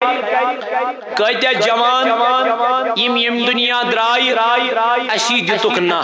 کتیا جوان یم دنیا درائی اسی دتک نا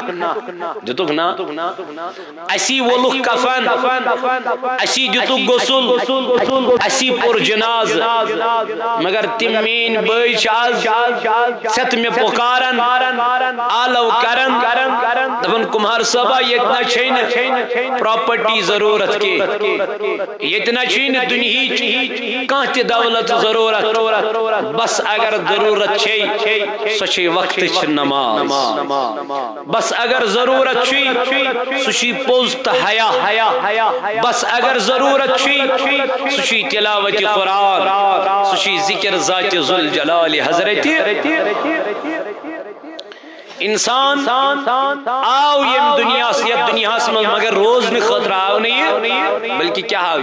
اسی ولک کفن اسی دتک غسل اسی پور جناز مگر تم مین بھائی آز ست میں پکارن آلو کرن دپن کمہار صاحبہ یتنا چھین پراپرٹی ضرورت کے یتنا چھین دنہی کانت دولت ضرورت بس اگر ضرورت چھے سچے وقت چھ نماز بس اگر ضرورت چھے سچی پوز تحیا بس اگر ضرورت چھے سچی تلاوت قرآن سچی ذکر ذات ذوالجلال حضرت انسان آو یم دنیا سے اب دنیا سے مگر روز میں خطرہ آو نہیں بلکہ کیا آو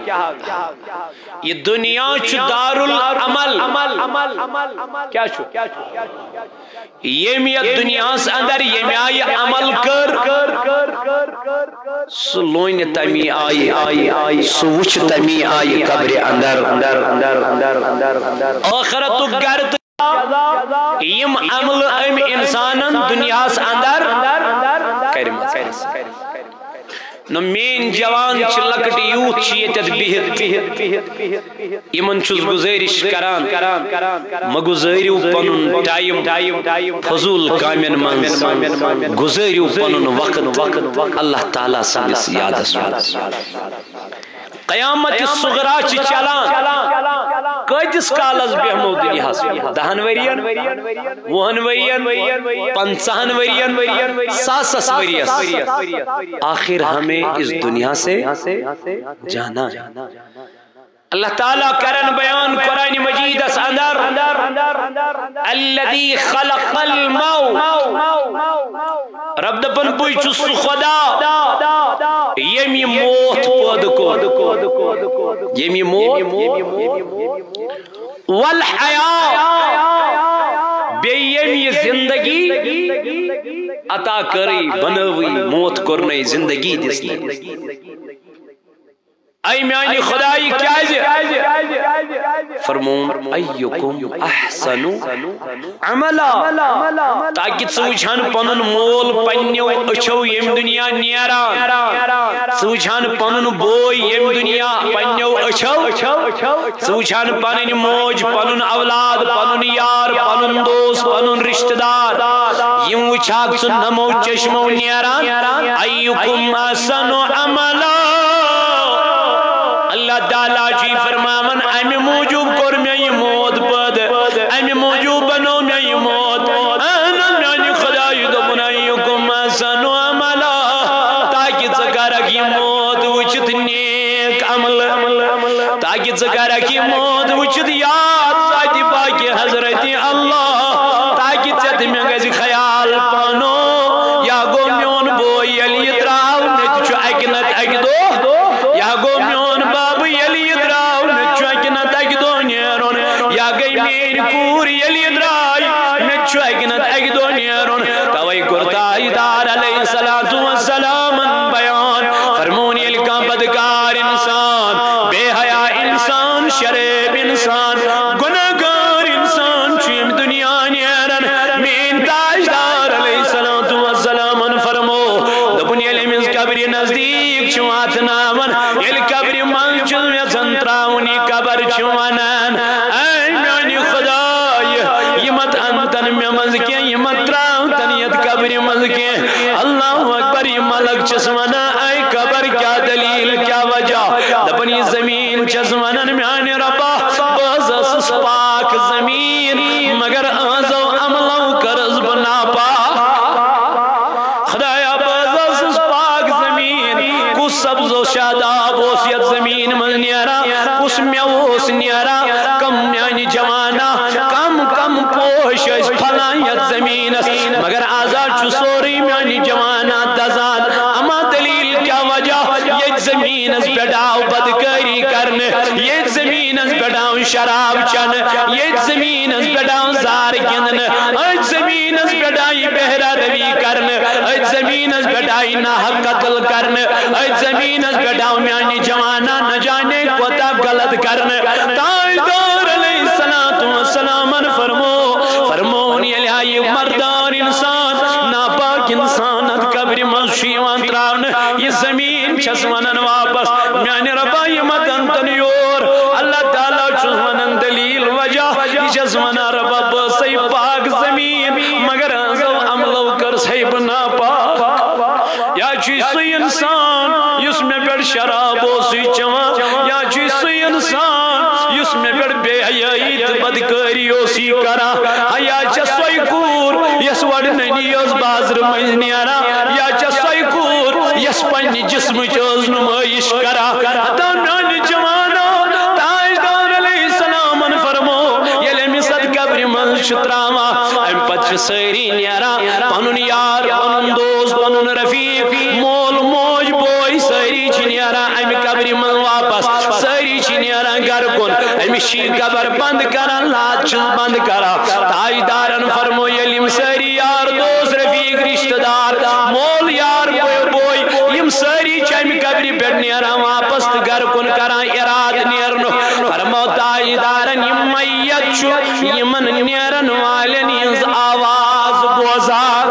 یہ دنیا چھ دار العمل کیا چھو یہ دنیا سے اندر یہ آئی عمل کر سلوین تمی آئی سوچ تمی آئی قبر اندر آخرت گرد یم عمل ام انسانن دنیا سے اندر نو مین جوان چھ لکٹ یوت چھ یتت بہت یمن چھس گزارش کران مگزاریو پنن ٹائم فضول کامن من گزاریو پنن وقت اللہ تعالیٰ سندس یادس قیامت الصغرا چھ چلان کتس کالس بہمو دنیا دہن ورین وہن ورین 50 ورین 100 ورین آخر ہمیں اس دنیا سے جانا اللہ تعالیٰ کرن بیان قرآن مجید اس اندر الذي خلق الموت رب دپن پوچھ سو خدا یمی موت پود کو یمی موت والحیاء بے یمی زندگی عطا کری بنوی موت کرنے زندگی دسنے اے میانی خدای کیا جے فرمون ایکم احسن عملا تاکہ سوچھان پنن مول پنیو اچھو یم دنیا نیران سوچھان پنن بوئی یم دنیا پنیو اچھو سوچھان پنن موج پنن اولاد پنن یار پنن دوست پنن رشتہ دار یم وچھاک سن نمو چشمو نیران ایکم احسن عملا اللہ تعالیٰ جی فرماون امی موجوب کر میں یہ موت پد امی موجوب بنو میں یہ موت انا میانی خدای دو بنائیکم احسن عملا تاکہ ذکرک یہ موت وچت نیک عمل تاکہ ذکرک یہ موت وچت یاد ذات باقی حضرت اللہ تاکہ چت میں گزی خیال پانو یا گو میون بوئی علی دراو نت چو اکنت اک دو یا گو میون باب یلی دراو نچو اکنت اک دو نیرون یا گئی میر کور یلی درائی نچو اکنت اک دو نیرون توی کرتائی دار علیہ السلام بیان فرمون یلکا بدکار انسان بے حیاء انسان شریب انسان گناہگار انسان چیم دنیا نیرن مین تاجدار علیہ السلام فرمو دبن یلی منز قبری نزدیک چوات نامن یل قبری من چل میں زنتراونی قبر چوانان اے میانی خدای یمت انتن میں منز کے یمت تراؤتن یت قبری منز کے اللہ اکبر یہ ملک چسوانا اے قبر کیا دلیل کیا وجہ دبنی زمین چسوانن میانی ربا بازس پاک زمین مگر آزو عملو کرز بنا پا خدایا بازس پاک زمین کو سبز و شاداب اوسیت زمین من نیرا کس میوس نیرا کم میانی جوانا کم پوش اس پھلائیت زمین مگر آزاد چو سوری میانی جوانا دزاد اما دلیل کیا وجہ یہ زمین اس بیڑاو بدکاری کرنے یہ زمین اس بیڑاو شراب چن یہ زمین اس بیڑاو زار گندن اج زمین اس بیڑائی بہرہ روی کرنے اج زمین اس بیڑائی ناحق قتل کرنے اج زمین اس بیڑاو میانی جوانا نہ جانے کو تا غلط کرنے تاجدار علیہ زمین چھس ونن واپس میانی ربا یمتن تن یور اللہ تعالیٰ چھس ونن دلیل وجہ یہ چھس ونن ربا بسی پاک زمین مگر عملو کر سیب نا پاک یا چی سی انسان یس میں پیڑ شراب ہو سی چوان یا چی سی انسان یس میں پیڑ بے حیائیت بدکاری ہو سی کرا یا چی سوئی کور یس وڑ ننی یس بازر مجنیارا یا چی سوئی کور یس پنی جسم چوز نمائش کرا حتی میانی جوانا تاجدار علیہ السلام فرمو یلی مسد قبر من شتراما ام پچ سری نیارا پنن یار پنن دوست پنن رفیق مول موج بوئی سری چنیارا ام قبر من واپس سری چنیارا گر کن ام شی قبر بند کرا لات چل بند کرا تاجدارن فرمو یلیم سری یار دوست رفیق رشتہ دار مول یار بوئی یم سری چم قبر پہ نیرا واپس گر کن کرا اراد نیرنو فرمو تاجدارن یم میت چھو یمن نیرن والن ہنز آواز بوزار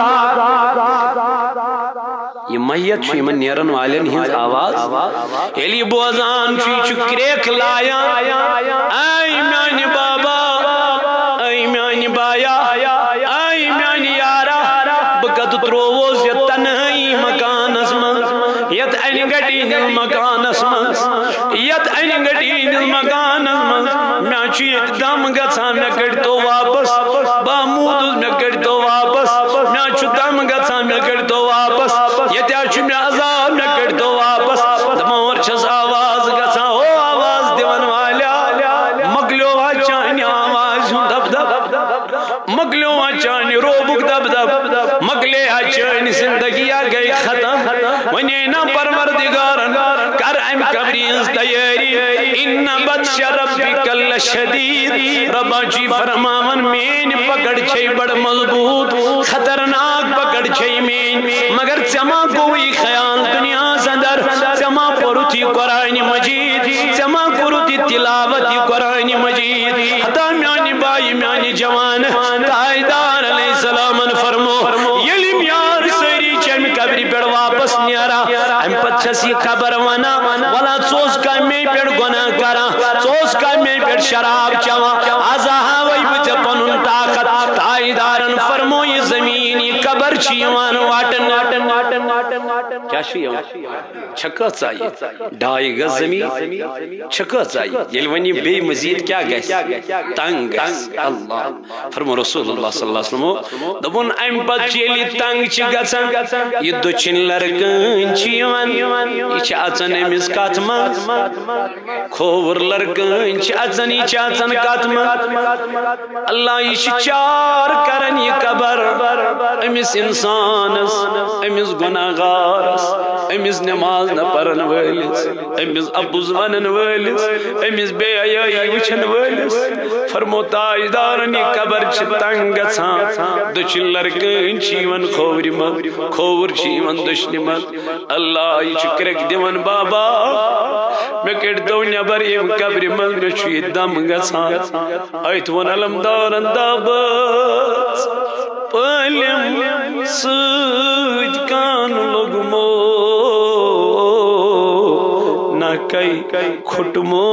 یہ میت چھو یمن نیرن والن ہنز آواز یلی بوزان چھو کریک لایا اے میانی بابا اے میانی بایا اے میانی یارا بکت ترووز یا تنہی مکان اسمن یت انگٹی دل مکان اسمن یت انگٹی دل مکان اسمن میں چیت دم گھا میں کٹ تو واپس بامود میں کٹ تو واپس میں چو دم گھا میں کٹ تو واپس یتیا چو میں عذاب میں کٹ تو واپس دمور چھس آواز گھا ہو آواز دیون والا مگلو چانی آواز دب دب مگلو چانی روبک دب دب مگلے چانی زندگی گئی ختم ونینا پروردگارن کر ام قبریز تیاری ان بطش ربک لشدید ربا جی فرماون مین پکڑ چھئی بڑ مضبوط خطرناک پکڑ چھئی مین مگر چما کوئی خیال دنیا زندر چما پروتی قرآن مجید چما پروتی تلاوتی قرآن مجید حتی میانی بائی میانی جوان تاجدار علیہ السلام فرمو یلی میار سری چم قبری پیڑ واپس نیارا ام پچھسی خبر ونا ولا چوز کا میں پیڑ گناہ کرا چوز کا میں پیڑ شراب چوا آزاہا وی بچ پنن طاقت تاجدارن فرمو یہ زمین یہ قبر چیوان واٹن کیا شیئے چھکا چاہیے ڈھائی گز زمین چھکا چاہیے یل ونی بے مزید کیا گیس تنگ گیس اللہ فرمو رسول اللہ صلی اللہ علیہ وسلم دبون ام پت چیلی تنگ چی گسن یہ دچن لرکن چیوان یہ چھ اچن امس کاتمان کھور لرکن چھ اچن یہ چھ اچن کاتمان اللہ یہ چار کرن یہ قبر امس انسانس امس گناہگارس امس نماز نہ پرن ولس امس ابوز ونن ولس امس بے حیائی وچھن ولس فرمو تاجدارن یہ قبر چھ تنگ گژھان دچن لرکن چیون کھوور من کھوور چیون دشن من اللہ یہ چھ کرک دیون بابا میں کٹ دو نبر یم قبر من میں چھ یہ دم گژھان ایت ون علمدارن دابس پلم سوج کان لگمو نہ کئی کھٹمو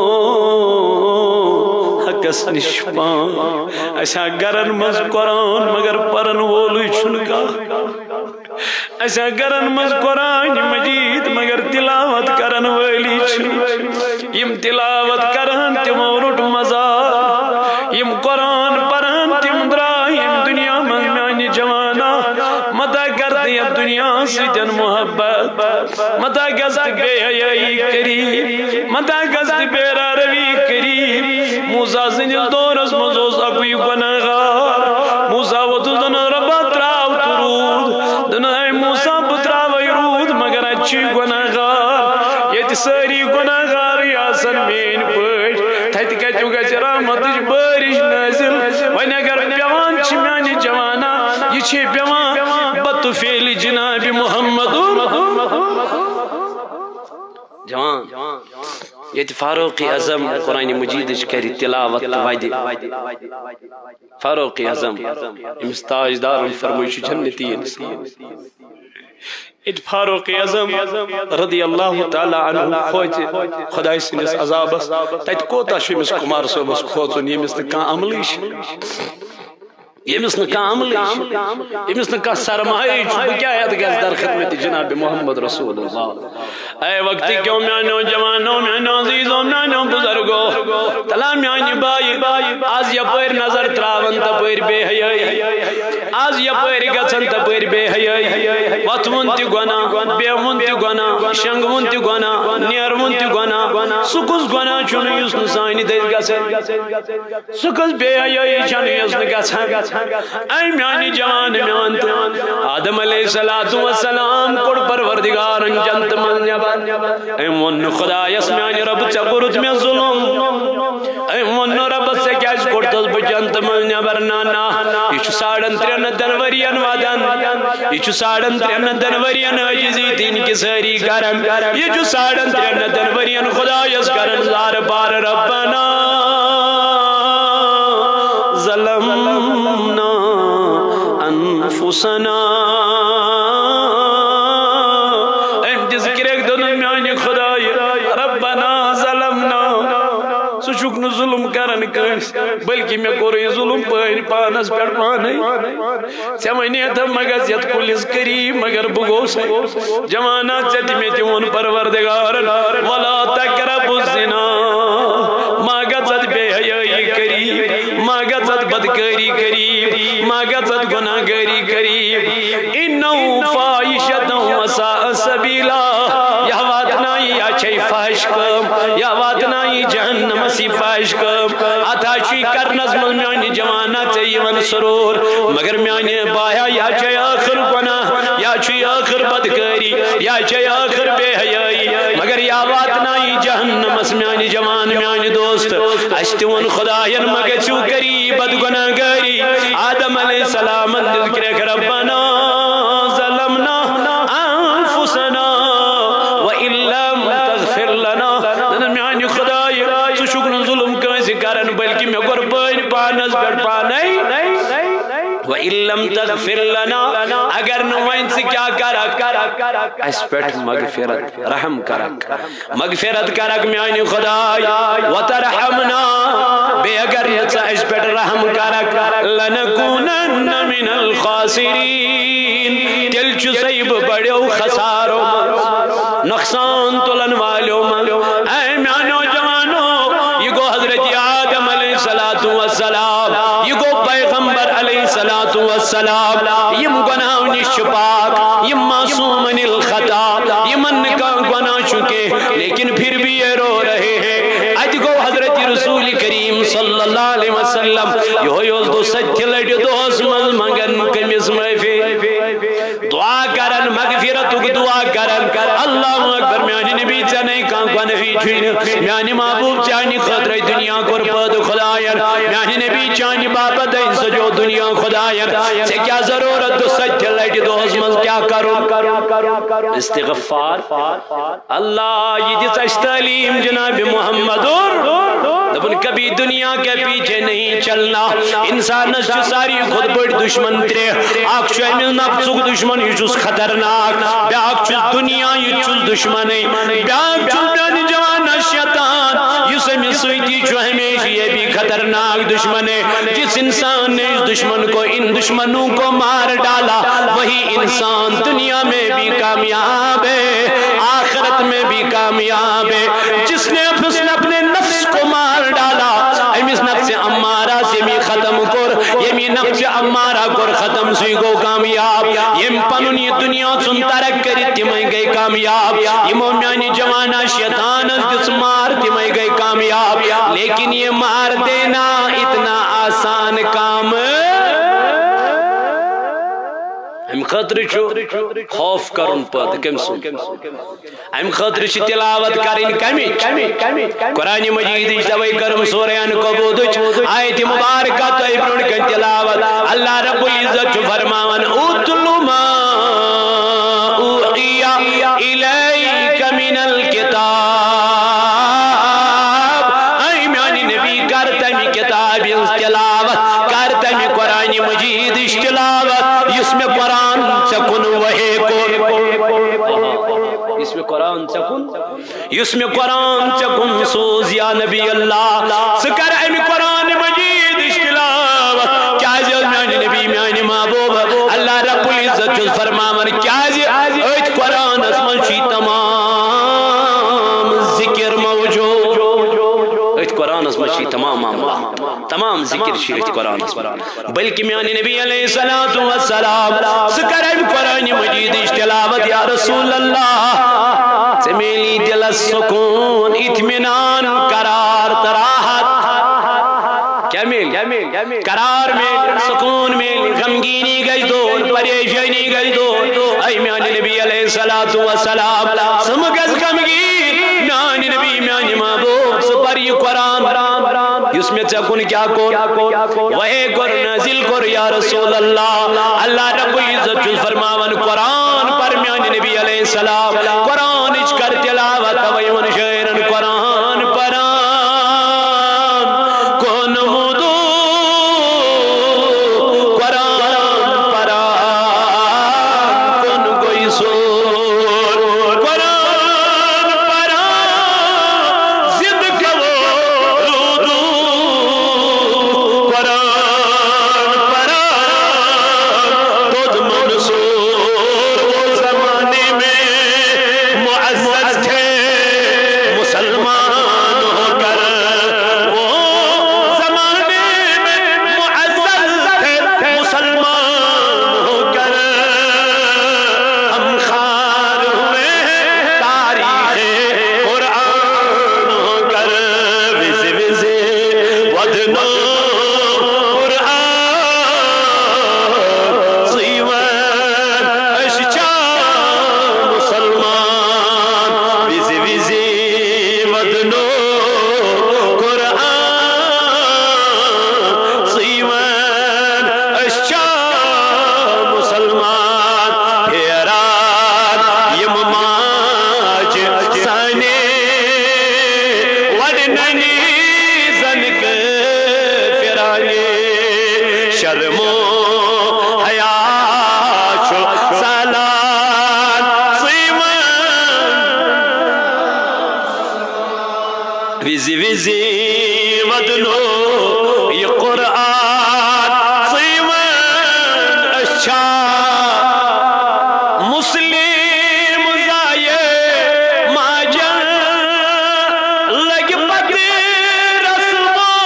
حقس نشپان ایسا گرن مز قرآن مگر پرن وولوی چھنکا ایسا گرن مز قرآن مجید مگر تلاوت کرن ولی چھن یم تلاوت کرن تمو رٹ مزا یم قرآن پرن تم دراہیم دنیا من میانی جوانا متا کرتے یا دنیا سیتن محبت متا گست بے حیائی کریم متا گست بے روی کریم موسیٰ زنجل دورس مزوز اکوی گناہگار موسیٰ و تو دن ربا تراو ترود دن اے موسیٰ بتراو رود مگر اچھی گناہگار یہ ساری گناہگار یا سن مین پوش تھیت کچو گچ رحمتش بارش نازل وین اگر پیوان چھ میانی جوانا یہ چھ پیوان بطو فیل جناب محمد جوان یہ فاروق اعظم قرآن مجید کری تلاوت وادی فاروق اعظم امس تاجدار فرموش جنتی انسان فاروق اعظم رضی اللہ تعالی عنہ کھوت خدای سندس عذابس تت کوتا شمس کمار صاحبس کھوتن یمس نہ کان عملی یمس نہ کان عملی یمس نہ کان سرمایہ بہ کیا ہیت گس در خدمت جناب محمد رسول اللہ اے وقت کیوں میانو جوانو میانو عزیزو میانو بزرگو تلا میانی بائی آز یپر نظر تراون تپر بے حیائی آز یپر گژھن تپر بے حیائی وتھون تہ گناہ بیہون تہ گناہ شنگون تہ گناہ نیرون تہ گناہ سکس گناہ چھن یس نہ سانہ دل گژھن سکس بے حیائی چھن یس نہ گژھن اے میانی جوان میان آدم علیہ السلام کوڑ پروردگارن جنت من نیبر اے من خدایس میانی رب ژے کوٚرُتھ مےٚ ظلم اے من رب ژے کیازِ کوٚڑتس بہٕ جنت من نیبر نا یہ چھُ 3.5 ؤرین ودان یہ چھُ 3.5 ؤرین عاجزی دین کی ساری کرن یہ چھُ 3.5 ؤرین خدایس کرن زار بار ربنا ظلمنا انفسنا ظلم کرن کنس بلکہ میں کوری ظلم پانی پانس پر پانے ژے ونیتم مگر یت کلس کری مگر بگوس جوانا ژے میں تیون پروردگار ولا تقربوا الزنا ما گژھت بے حیائی کری ما گژھت بدکاری کری ما گژھت گناہ گاری کری انه فاحشۃ وساء سبیلا یا واتنائی یا چھے فحش کم یا واتنائی جہنم سی فحش کم اتھاشی کرنز من میانی جوانا چیون سرور مگر میانی بایا یا چھے آخر گناہ یا چھے آخر بدکاری یا چھے آخر بے حیائی مگر یا واتنائی جہنم اس میانی جوان میانی دوست اشتون خداین مگچو کری بد گناہ گاری آدم علیہ السلام ذکر ربنا ظلمنا انفسنا وإن لم تغفر لنا میانی خدای تو شکر ظلم کنسی کرن بلکہ میں قربان پانس پر پانے وَإِن لَمْ تَغْفِرْ لَنَا اگر نوائن سے کیا کرک اس پیٹھ مغفرت رحم کرک مغفرت کرک میانی خدای وَتَرْحَمْنَا بے اگر نچا اس پیٹھ رحم کرک لَنَكُونَنَّ مِنَ الْخَاسِرِينَ تل چو سیب بڑیو خسارو نقصان تلن والیو اے میانو جوانو یہ گو حضرت آدم علیہ السلام یہ گو پیغمبر علیہ السلام یم گناہ نش پاک یم معصومن الخطا یمن کا گناہ چکے لیکن پھر بھی یہ رو رہے ہیں اج گو حضرت رسول کریم صلی اللہ علیہ وسلم یہ دو سچ لڑ دوس مل مگن کمس محفی دعا کرن مغفرت دعا کرن اللہ اکبر میانی نبی چنے کان کو نفی چھن میانی محبوب چانی خطر دنیا کر پد خدایر میانی نبی چانی باپ دین سجو دنیا خدایر سے کیا ضرورت دو سچ لڑ دوس مل کیا کرو استغفار اللہ یہ جس تعلیم جناب محمد دبن کبھی دنیا کے پیچھے نہیں چلنا انسان جو ساری خود بڑ دشمن ترے آکھ چھو امیل نفسک دشمن یہ چوز خطرناک بیاک چوز دنیا یہ چوز دشمن بیاک چوز بیانی جوان شیطان یہ سمی سویتی چھو ہمیشہ یہ بھی خطرناک دشمن جس انسان نے اس دشمن کو ان دشمنوں کو مار ڈالا وہی انسان دنیا میں بھی کامیاب ہے آخرت میں بھی کامیاب ہے جس نے اپنے نفس کو مار ڈالا امیس نفس امارہ سے بھی ختم کر یمی نفس امارہ کر ختم سی کو کامیاب یم پنن یہ دنیا سن ترک کری تمہیں گئی کامیاب یمو میانی جوانا شیطان دس مار تمہیں گئی کامیاب لیکن یہ مار دینا اتنا آسان کام ہم خطر چھو خوف کرن پد کم سن ہم خطر چھ تلاوت کرن کمی قرآن مجید اجتوائی کرم سورین کبودچ آیت مبارکہ تو ابرون کن تلاوت اللہ رب العزت چھو فرماون اتلو ما اوحی الیک من الکتاب اے میانی نبی کرتا می کتاب تلاوت کرتا می قرآن مجید تلاوت یس میں قرآن چکن وحی کور یس میں قرآن چکن یس میں قرآن چکن سوز یا نبی اللہ سکر امی قرآن مجید اشتلاوت کیا جل میانی نبی میانی محبوب اللہ رب العزت جز فرماون کیا جل ایت قرآن اسمن شی تمام ذکر موجود ایت قرآن اسمن شی تمام معاملہ تمام ذکر شی ایت قرآن اسمن بلکہ میانی نبی علیہ السلام سکر امی قرآن مجید اشتلاوت یا رسول اللہ سے میلی دل سکون اطمینان قرار تراحت کیا میل قرار میل سکون میل غمگینی گئی دور پریشانی گئی دور اے میانی نبی علیہ السلام سمگز غمگین میانی نبی میانی محبوب سپر یہ قرآن جس میں چکن کیا کون وہی کر نازل کر یا رسول اللہ اللہ رب العزت جل فرماون قرآن پر میانی نبی علیہ السلام قرآن اچ کر تلاوت ویون شیرن قرآن پران کون مدو قرآن پران کون کوئی سور قرآن پران زد کبو رودو قرآن پران تود منصور وہ زمانے میں معزز تھے مسلمان ہو کر وہ زمانے میں معزز تھے مسلمان ہو کر ہم خار ہوئے تاریخ قرآن ہو کر وز وز ودنو قرآن سیون اشچا مسلمان وز وز ودنو قرآن سیون اشچا مسلمان پھیران یم ماج سانے وڈننی زنک فرانے شرمو حیا چھو سالان سیون وزی وزی ودنو یہ قرآن سیون اشچا مسلم زائے ماجن لگ پتی رسم و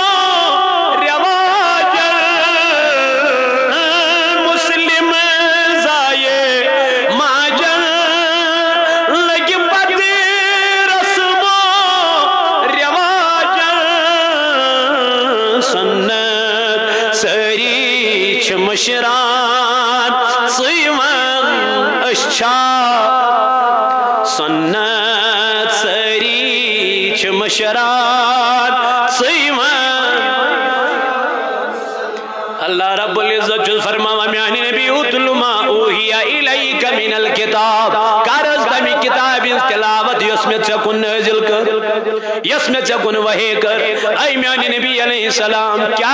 رواجن مسلم زائے ماجن لگ پتی رسم و رواجن سنت سری چھ مشران سیون اشچا سنت سری چھ مشران سیون اللہ رب العزت جل فرماوا میانی نبی اتلو ما اوہی الیک من الکتاب کارز دمی کتاب تلاوت یس میں چکن نازل کر یس میں چکن وحی کر اے میانی نبی علیہ السلام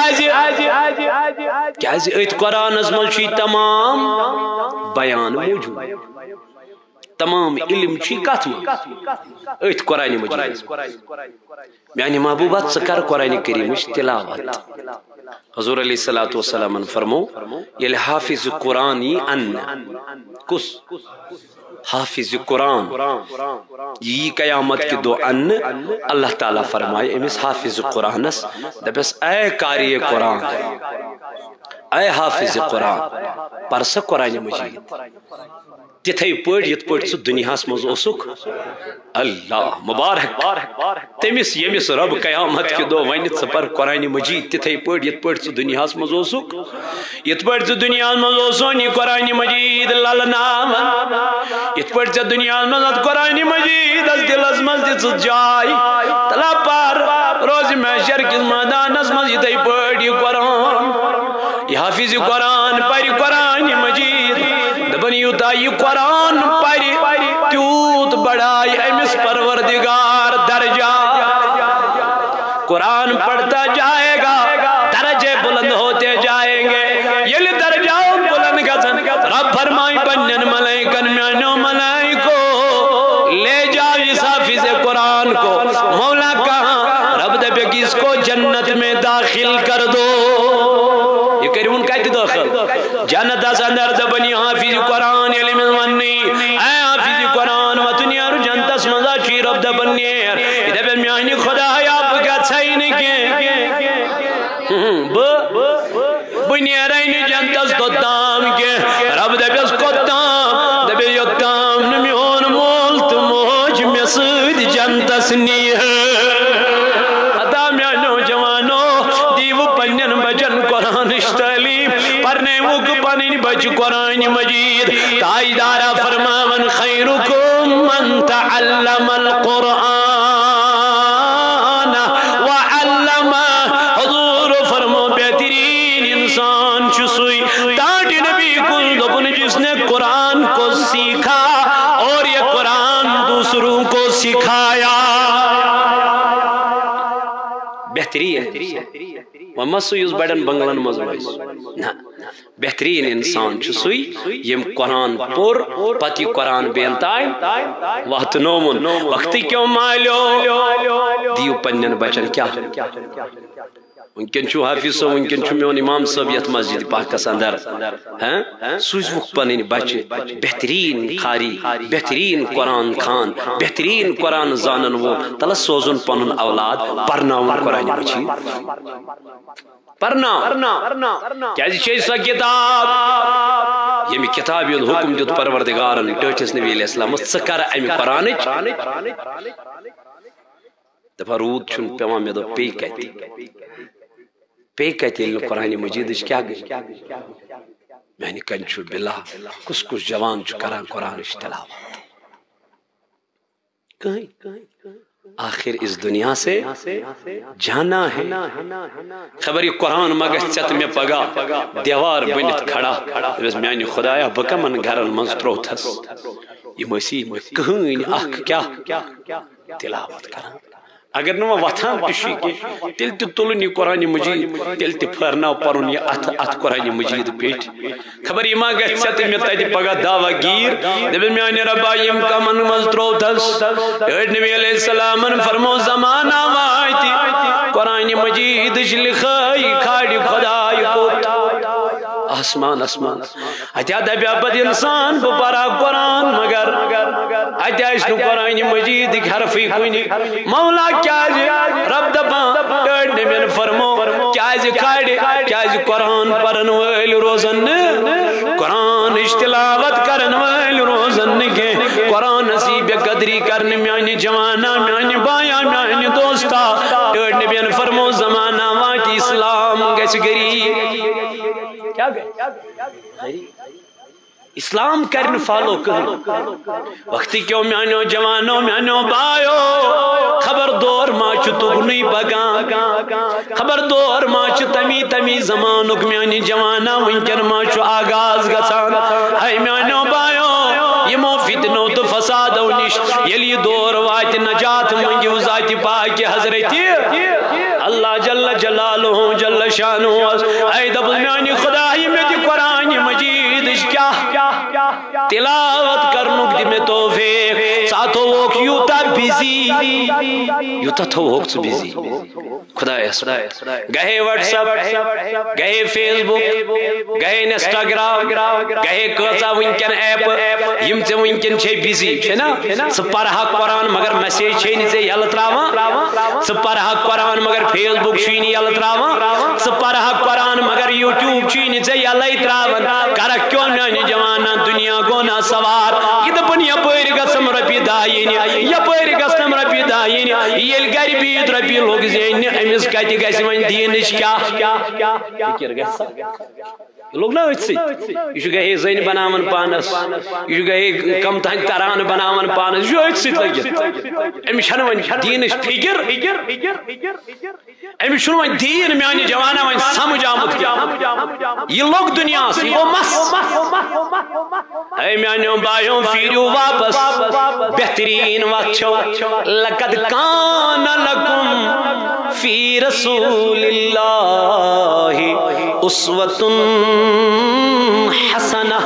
کیا ایت قرآن ازمل چی تمام بیان موجود تمام علم چی کات میں ایت قرآن مجید میانی محبوبات سکر قرآن کریم تلاوت حضور علیہ السلام فرمو یل حافظ قرآنی ان کس حافظ قرآن یہ قیامت کی دو ان اللہ تعالیٰ فرمائے امس حافظ قرآنس دبس اے قاری قرآن اے حافظ قرآن پرس قرآن مجید تتھے پڑھ یت پڑھ سو دنیا مز اوسک اللہ مبارک تمس یمس رب قیامت کے دو ونت سپر قرآن مجید تتھے پڑھ یت پڑھ سو دنیا مز اوسک یت پڑھ سو دنیا مز اوسون یہ قرآن مجید للنام یت پڑھ سو دنیا مز قرآن مجید از دل از مز دس جائے تلا پار روز محشر کس میدان از مز یہ پڑھ یہ قرآن یہ حافظ قرآن پڑھ قرآن مجید دبن یوتا یہ قرآن پڑھ تیوت بڑھائی امس پروردگار درجہ قرآن پڑھتا جائے گا درجے بلند ہوتے جائیں گے یہ درجہ بلند گزن داخل کر دو. یہ کرون کت داخل جنت اندر دبنی حافظ قرآن علم ونی اے حافظ قرآن وتن یار جنتس مزا چی رب دبن نیر دب میانی خدا یا بگچھائی نکی بنیرین جنتس دوتام کے رب دبیس کتام دبی یکام نمیون مولت موج مسد جنتس نیر. اتا میانو جوانو دیو پنین بچن قرآن تعلیم پرنے وک پنین بچ قرآن مجید تائیدارا فرماون خیرکم من تعلم القرآن وعلم. حضور فرمو بہترین انسان چسوئی داڑی نبی کل دبن جس نے قرآن کو سیکھا اور یہ قرآن دوسروں کو سکھایا. بہترین مسو اس بڑن بنگلن مزوائز نا بہترین انسان چسوئی یم قرآن پور پتی قرآن بینتائیں وقت نومن وقتی کیوں مالیو دیو پنین بچن کیا ونکن چھو حافظ صاحب ونکن چھو میون امام صاحب یت مسجد پاکس اندر سوز وقت پنین بچے بہترین خاری بہترین قرآن خان بہترین قرآن زانن وہ تلا سوزن پنن اولاد پرناون قرآن مجید پرنا کیا جی چھے سا کتاب یمی کتاب یود حکم دیت پروردگارن ٹوچس نبی علیہ السلام سکر امی قرآن دفعہ رود چھن پیوان میں دو پی کہتی قرآن مجید کیا گئی میں نے کنچو بلا کس جوان چو کران قرآن تلاوت کہیں آخر اس دنیا سے جانا ہے. خبری قرآن مگس چت میں پگا دیوار بنت کھڑا بس میانی خدایا بکا من گھرن منز تروتھس یہ مسیح میں کہیں اخ کیا تلاوت کران اگر نو وطان کشی کے تیل تی تلنی قرآن مجید تیل تی پھرنا پرن یہ ات قرآن مجید پیٹ خبر ایما گھت سیت میں تیدی پگا دعوی گیر دبی میانی ربا یم کا من مزدرو دس نبی علیہ السلام فرمو زمانہ وائیتی قرآن مجید لکھائی کھاڑی خدای کوت آسمان اتیا دبیا بد انسان بپارا قرآن مگر اتیا اس قرآن مجید حرفی کنی مولا کیا جی رب دبان نبی فرمو کیا جی کھاڑی کیا جی قرآن پرن ویل روزن قرآن اشتلاوت کرن ویل روزن کے قرآن نصیب قدری کرن میانی جوانا میانی بایا میانی دوستا نبی فرمو زمانہ واقعی اسلام گیس گری کیا گئے اسلام کرن فالو کرن وقتی کیوں میانو جوانو میانو بایو خبر دور ماچو تگنی بگان خبر دور ماچو تمی زمانک میانی جوانا ونکن ماچو آغاز گسان ہے میانو بایو یہ مو فتنو تو فساد و نش یلی دور وات نجات منگی وزاتی پاکی حضرتی اللہ جل جلالہ جل شانہ اے دبل میانی خدای میں دی قرآن مجید کیا تلاوت کرنک دی میں توفیق ساتھو وقت یوتا بیزی یوتا تو وقت بیزی خدا ایسا گئے واٹس اپ گئے فیس بک گئے انسٹاگرام گئے کچا ونکن ایپ یم سے ونکن چھے بیزی چھے نا سپارہا قرآن مگر میسیج چھے نیچے یلت راوان سپارہا قرآن مگر فیس بک چھینی یلت راوان سپارہا قرآن مگر یوٹیوب چھینی سے یلت راوان کرا کیوں میانی جوانا دنیا کو نا سوار یہ دپن یا پوری گسم رپی دائین یا پوری گسم رپی دائین یہ گری بیت رپی لوگ زین امیس کہتی گیسی من دینش کیا فکر گیسا لوگ نہ ہوئی سی یہ گئے زین بناون پانس یہ گئے کم تہنگ تران بناون پانس یہ ہوئی سی لگی امیشن من دینش فکر امیشن من دین میانی جوانا من سمجھ آمد کیا یہ لوگ دنیا سی وہ مس اے میانیوں بائیوں فیریو واپس بہترین وچھو لقد کان لکم فی رسول اللہ اسوۃ حسنہ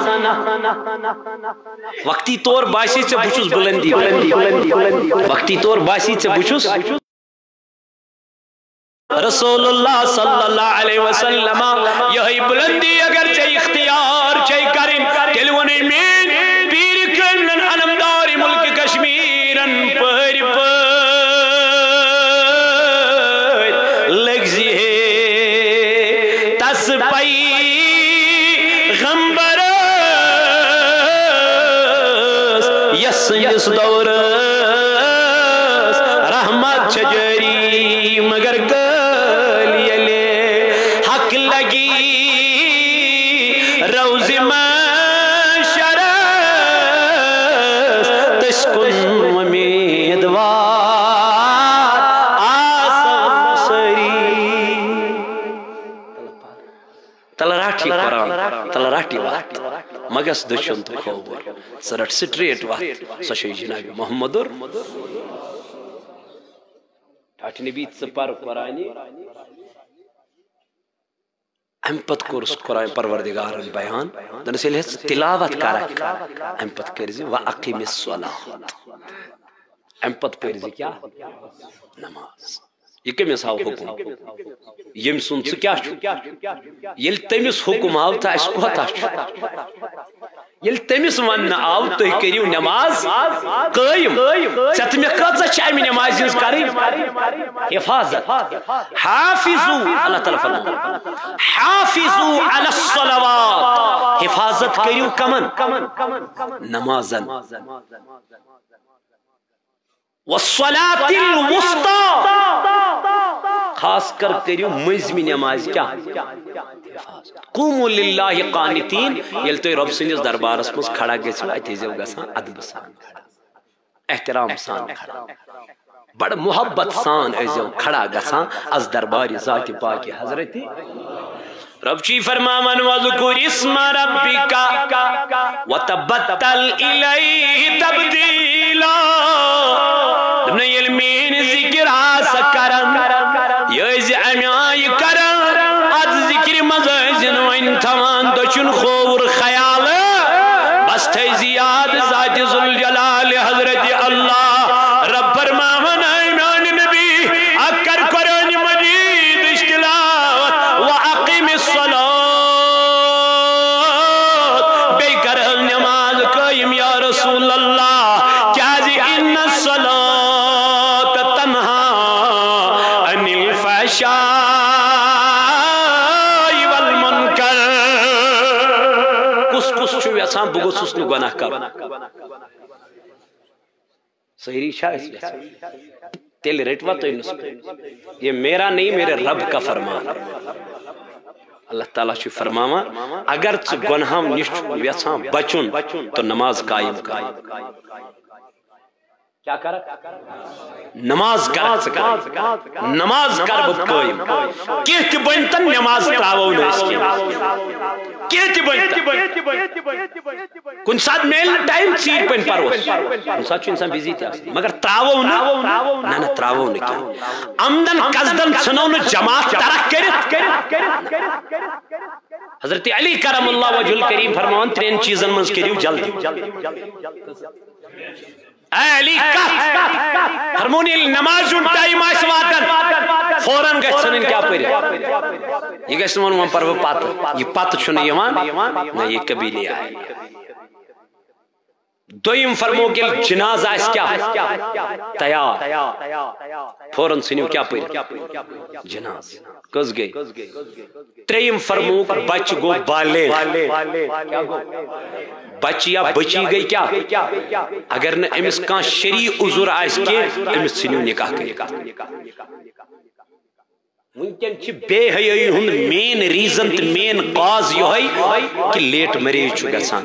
وقتی طور باسی سے بچوس بلندی وقتی طور باسی سے بچوس رسول اللہ صلی اللہ علیہ وسلم یہی بلندی اگر چاہی اختیار چاہی کریں تیل ونی مین پیر کرنن علمدار ملک کشمیرن پہر لگزی ہے تس پئی غمبر یس یس دور رحمت چجری مگر کل یلے حق لگی روز محشر تسکن امیدوار آسان سری تلراٹھی قرآن تلراٹھی وقت مگس دشن تو خوبر سرٹ سٹریٹ وقت سشی جناب محمد ٹھاٹھ نبی سپر قرآنی امپت کورس قرآن پروردگار بیان دنس یل تلاوت کرک امپت کرزی وَأَقِمِ الصَّلَاةَ امپت پرزی کیا نماز یہ کمس آو حکم یم سن سہ کیا یل تمس حکم آو تو اس کوتا یل تمس ون آو تھی کرو نماز قائم ژت مے کۭژاہ امہ نماز ہز کریں حفاظت حافظو اللہ تعالیٰ فرماوان حافظو علی الصلوات حفاظت کرو کمن نمازن والصلاة الوسطى خاص کر کریو مزمی نماز کیا قوموا للہ قانتین یل تو رب سنس دربارس مز کھڑا گژھو اتیزو گژھان ادب سان احترام سان کھڑا بڑا محبت سان ازو کھڑا گژھان از دربار ذات پاک حضرت رب چی فرماون وذکر اسم ربک وتبتل الیہ تبدیلا دمنا یل مین ذکر آس کرن یز امیائی کرن از ذکر مزازن وین تھوان دچن خور خیال بس تھی زیاد ذات ذوالجلال حضرت اللہ رب فرماون ایمان نبی اکر قرآن مجید اشتلاوت وَأَقِمِ الصَّلَاةَ بے کرل نماز قائم یا رسول اللہ کیا جی ان الصلاة تنہا عن الفحشاء والمنکر کس کس چھو یسان بگس اس نے گناہ کر صحیح شاہ اس لئے تیل ریٹوا تو انس پہ یہ میرا نہیں میرے رب کا فرمان ہے اللہ تعالیٰ چھ فرماوا اگر چھ گناہم نشت یسان بچن تو نماز قائم کر کیا کر نماز کر نماز کر بب قائم کہت بنتن نماز تراؤ نس کہت بنتن کن ساتھ میل ٹائم چیٹ پن پروس کن ساتھ چھ انسان بیزی تھی مگر تراؤ نا تراؤ نا کیا عمدن قصدن سنو نا جماعت ترک کرت حضرت علی کرم اللہ وجہ الکریم فرمان ترین چیزن منز کریو جلد اے علی کت ہرمونی نماز ان ٹائم آئیس واتن فوراں گھن ان کیا پڑے یہ گھن ون پر وہ پات یہ پات چھنے یوان نہ یہ کبھی نہیں آئے دویم فرمو کہ جنازہ اس کیا تیار فوراں سنیو کیا پڑے جناز کس گئی تریم فرمو بچ گو بالے بچی یا بچی گئی کیا اگر نہ امس کان شریع عذر آئیس کے امس سنیو نکاح کرے ممکن چھ بے حیائی ہن مین ریزن تے مین کاز یہ کہ لیٹ مریج چھو گژھان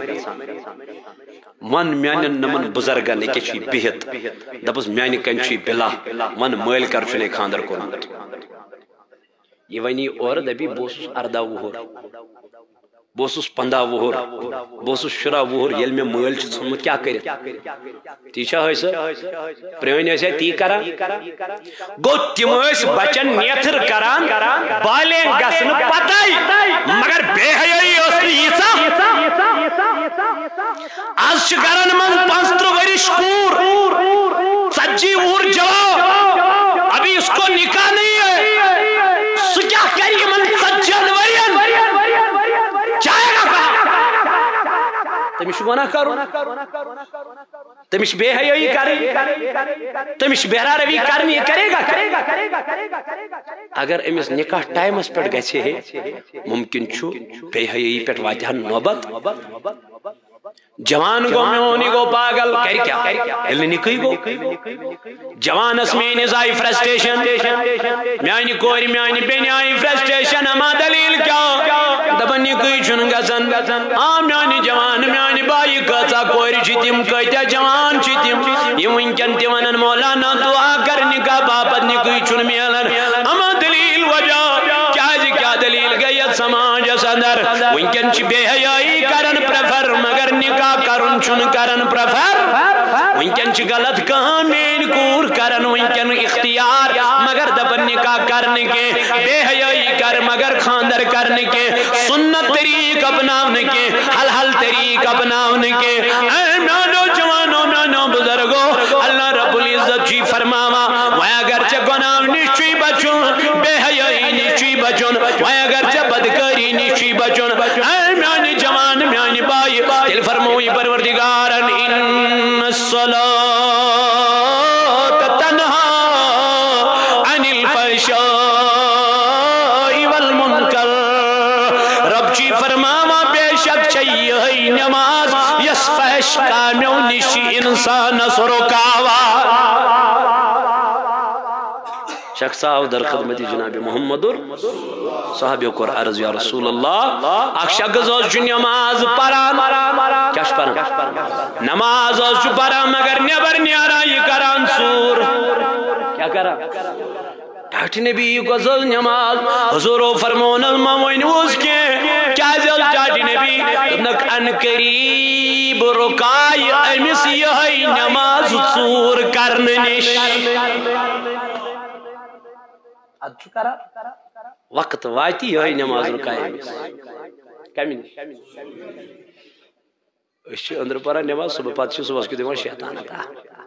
ون میانن نمن بزرگن کے چھ بہت دپس میانی کن چھ بلا ون مال کر چنے خاندر کورن یہ ونی اور دبی بوس 18 وہر بوسس 15 وہر بوسس 16 وہر یل میں مال چھ ژھنمت کیا کرت تی چھا ہے پرٲنۍ ٲسۍ تی کران گو تم ٲسۍ بچن نیتھر کران بالین گژھن پتائی مگر بے حیائی ٲس نہٕ ییٖژاہ آز چھ گرن من 35 ورش کور 40 وہر جواب ابھی اس کو نکاح نہیں ہے تمش گناہ کرو تمش بے حیائی کرے تمش بہرا روی کرنی کرے گا اگر امس نکاح ٹائمس پہ گھے ممکن چھو بے حیائی پہ واتہ نوبت جوان گو میونی گو پاگل کر کیا یل نکئی گو جوانس میانس آئی فرسٹریشن میانی کور میانی بین آئی فرسٹریشن اما دلیل کیا دپن نکئی چھن گژھان میانی جوان میانی بائی کتا کور تم کتیا جوان تم یہ ونکن تہ ونن مولانا دعا کر نکاح باپت نکئی چھن ملن اما دلیل وجہ کیا دلیل گئی سماجس اندر ونکن بے حیائی کرن پریفر مگر نکاح کرن چھن کرن پریفر ونکن غلط کام مین کور کرن ونکن اختیار مگر دپن نکاح کرن کے بے حیائی کر مگر خاندر کرن کے سنت طریق اپناون کے حل طریق اپناون کے اے میانو جوانو میانو بزرگو اللہ رب العزت جی فرماوا وہ اگر چھ گناہ نشچی بچن بے حیائی نشچی بچن وہ اگر چھ بدکاری نشچی بچن اے میانی جوان میانی بائی تل فرموئی پروردگارن ان الصلاة تنہا عن الفحشاء والمنکر رب جی فرماوا بے شک چاہیے نماز یس فحش کامیو نشی انسان سرکاوا شخص آو در خدمت جناب محمد صحابیو کور عرض یا رسول اللہ اک شخص جو نماز پران کیاش پران نماز جو پران مگر نیبر نیارا یہ کران سور کیا کرا ڈاکٹر نبی کو زل نماز حضور فرمون الموین اس کے کیا زل ڈاکٹر نبی نک ان قریب رکائی امس یہ نماز سور کرن نش وقت واتی یہ نماز رکائے کمی نش اندر پارا نماز صبح پات صبح کی دیوان شیطان آتا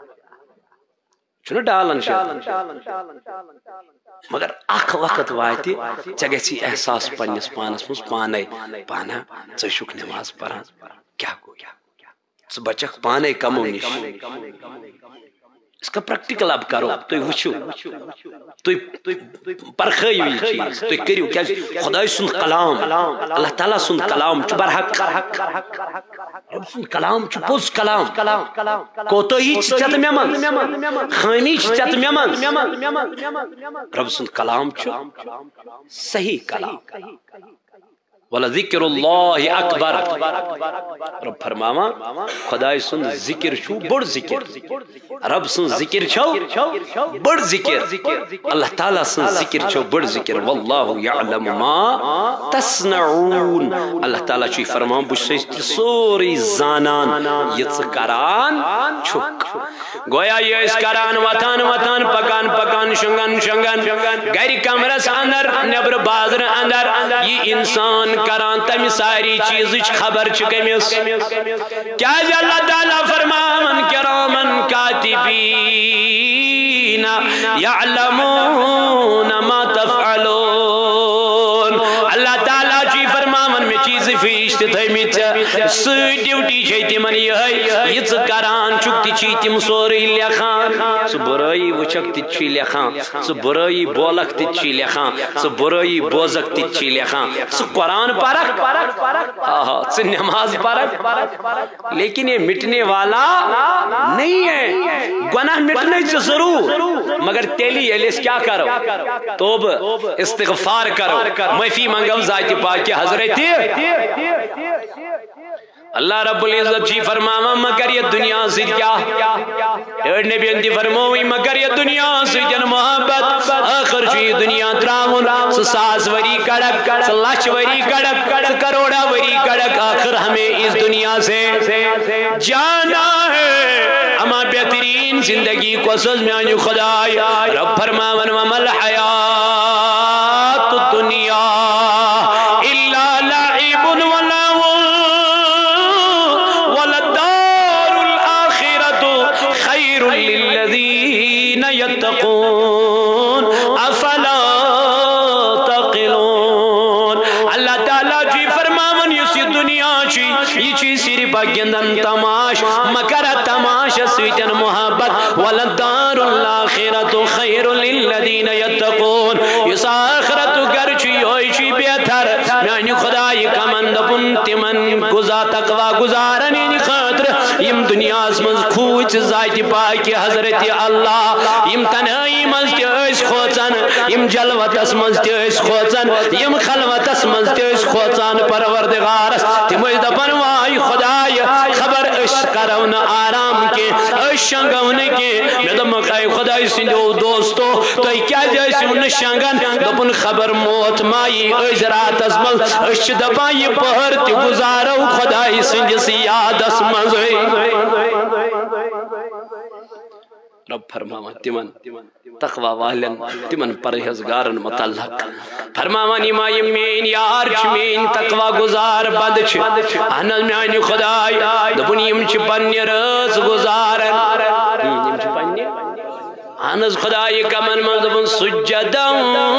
چھنا ڈالن شیطان مگر اخ وقت واتی چگیسی احساس پنیس پانس مس پانے پانا چشک نماز پران کیا گو ث بچک پانے کمو نش اس کا پریکٹیکل اب کرو تو وچھو تو پرخیو یہ چیز تو کریو کیا خدای سن کلام اللہ تعالیٰ سن کلام چو برحق رب سن کلام چو پوز کلام کوتوہی چیت میمن خامی چیت میمن رب سن کلام چو صحیح کلام وَلَذِكْرُ اللَّهِ اکبر رب فرماما خدای سن ذکر چھو بڑ ذکر رب سن ذکر چھو بڑ ذکر اللہ تعالیٰ سن ذکر چھو بڑ ذکر واللہ یعلم ما تصنعون اللہ تعالیٰ چھوی فرمام بچ سوری زانان یت کران چھک گویا یہ اس کران وطان وطان پکان پکان شنگن شنگن گھر کمرس اندر نبر بازر اندر یہ انسان کران تم ساری چیز خبر چکمس کیا اللہ تعالیٰ فرمامن کرامن کاتبین یعلمون ما تفعلون اللہ تعالیٰ جی فرمامن میں چیز فیشت تھمیت سی ڈیوٹی چھتی من یہ کران چکتی چھتی سوری لکھان سو برائی وچک تچھی لکھان سو برائی بولک تچھی لکھان سو برائی بوزک تچھی لکھان سو قرآن پرک سو نماز پرک لیکن یہ مٹنے والا نہیں ہے گناہ مٹنے سے ضرور مگر تیلی ایلیس کیا کرو توب استغفار کرو معافی منگو ذات پاک حضرت اللہ رب العزت جی فرماما مگر یہ دنیا سے کیا نبی انتی فرموئی مگر یہ دنیا سے جن محبت آخر چوئی دنیا تراؤن ساس وری کڑک لچ وری کڑک کروڑا وری کڑک آخر ہمیں اس دنیا سے جانا ہے اما بہترین زندگی کو سز میانی خدای رب فرماون ومل حیات الدنیا الا لعب ولو وللدار الآخرة خیر للذین یتقون افلا تقلون اللہ تعالیٰ جی فرماون یس دنیا یہ صرف گندن تماش مگر تماش سیتن محبت ولدار الاخرت خیر للذین یتقون اس آخرت گرچ یہ بہتر میانہ خدای کمن دپن تمن گزا تقوی گزارن خاطر یم دنیا من کھوچ ذات پاک حضرت اللہ یم تنہائی مز تس کھوچان یم جلوتس مز تس کھوچان یم خلوتس مز تس کھوچان پروردگارس تم دپن وائی خدای خبر اس کرو نا آرام کے اس شنگو نا کے میں دمک اے خدای سندو دوستو تو کیا جیسے ان شنگن دپن خبر موت مائی اس رات اس مل اس دپا یہ پہر تی گزارو خدای سندس یاد اس مز رب فرماوان تمن تقوی والن تمن پرہیزگارن متعلق فرماوان امائی مین یار چھ مین تقوی گزار بند چھ احنال میانی خدای دبن یم چھ پنی رز گزارن یم چھ پنی احنال خدای کمن من دبن سجدن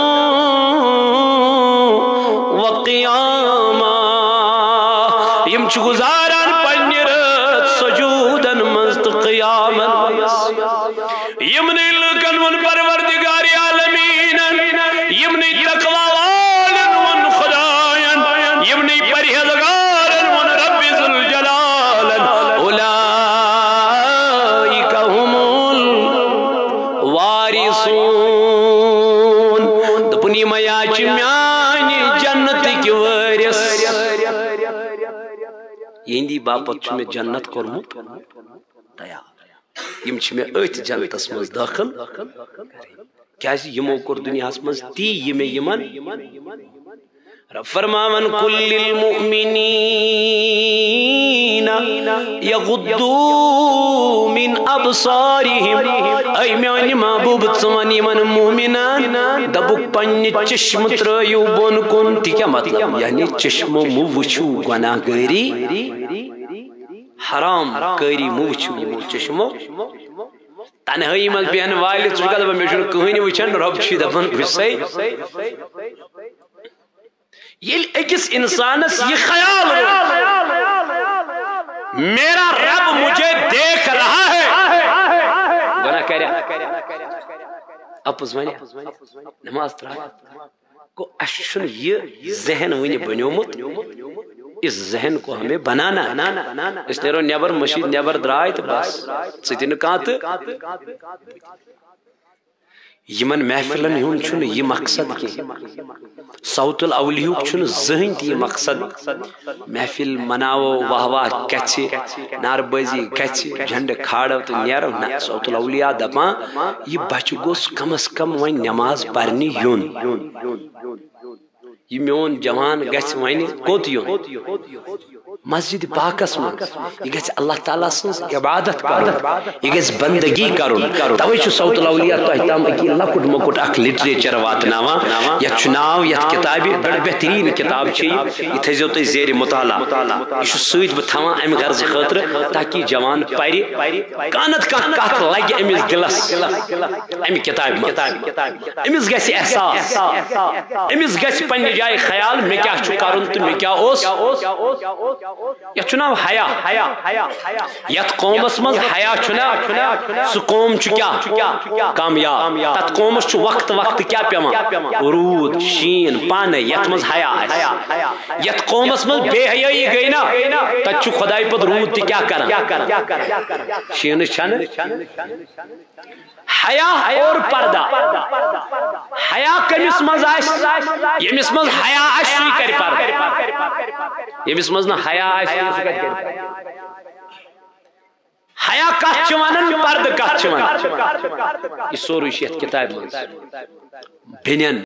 وقیاما یم چھ گزارن پنی رز سجودن مزد قیامن یمنی لکن من پروردگار عالمین یمنی تقوی والن من خدایان یمنی پرہیزگارن من رب ذوالجلال اولئک هم الوارثون دپنی میا چھ میانی جنت کی وارث یہندی باپت چھ میں جنت کرمت تیار یم چھ میں ایت جنتس مز داخل کیا یمو کور دنیا مز تی یم یمن رب فرماون کل للمؤمنین یغضوا من ابصارهم ای میانی محبوب ژون یمن مومنان دبک پنہ چشم ترایو بون کن تی کیا مطلب یعنی چشمو مو وچھو گناہ گاری حرام کری مو وچھو چشمو تنہائی مز بہن والد چھ دپان مے چھن کہانی وچھان رب چھ دپان حصے یل اکس انسانس یہ خیال میرا رب مجھے دیکھ رہا ہے گناہ کریا اپز ونیا نماز ترایا کو اشن یہ ذہن ونی بنیومت اس ذہن کو ہمیں بنانا اس نیرو نیبر مشید نیبر درائے تو بس ستین کانت یمن محفلن ہون چھن یہ مقصد کی صوت الاولیو چھن ذہن تی مقصد محفل مناو واہ واہ کچھ نار بازی کچھ جھنڈ کھاڑو تو نیرو نا صوت الاولیاء دپاں یہ بچ گوس کم از کم وین نماز پرنی یون یہ میون جوان گھس ون کوت یون مسجد پاکس من یہ گھس اللہ تعالیٰ سنس عبادت کرن یہ گھس بندگی کرن توے چھ صوت الاولیاء تہ تام اکی لکٹ مکٹ اخ لٹریچر واتناوا یت چھ ناو یت کتابہ بڑ بہترین کتاب چھ یہ تھزیو تہ زیر مطالعہ یہ چھ سۭتۍ بہ تھاوان امہ غرض خاطر تاکہ جوان پرِ کانت کتھ لگہ امس دلس امہ کتاب امس گھس احساس امس گھس پنہ جائے خیال میں کیا چھ کرن تو میں کیا اوس یہ چناو حیا یت قومس مز حیا چنا سہ قوم چھ کیا کامیاب تت قومس چھ وقت کیا پیوان رود شین پانے یت مز حیا یت قومس مز بے حیائی گئی نا تت چھ خدائی پت رود تہ کیا کران شین چھن حیا اور پردہ حیا کمس مز یمس مز حیا سی کر پردہ یمس مز نہ حیا حیا کت ونان پردہ کت ونان یہ سوری چھ کتاب مز بنین